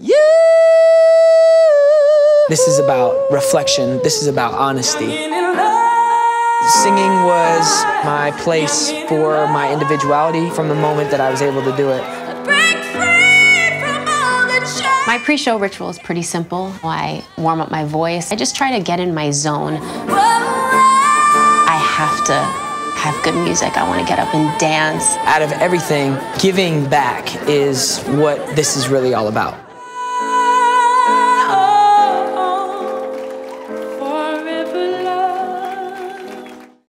You. This is about reflection. This is about honesty. Singing was my place for my individuality from the moment that I was able to do it. My pre-show ritual is pretty simple. I warm up my voice. I just try to get in my zone. I have to have good music. I want to get up and dance. Out of everything, giving back is what this is really all about.